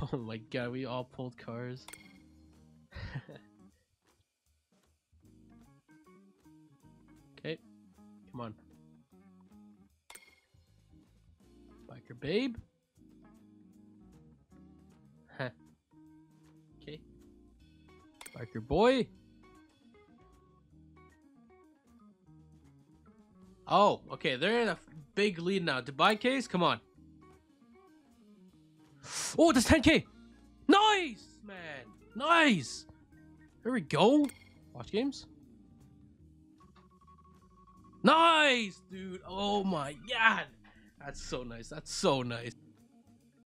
Oh my god, we all pulled cars. Okay, come on. Biker babe. Huh. Okay. Biker boy. Oh, okay, they're in a big lead now. Dubai case, come on. Oh, that's 10k. Nice, man. Nice. There we go. Watch games. Nice, dude. Oh my god. That's so nice. That's so nice.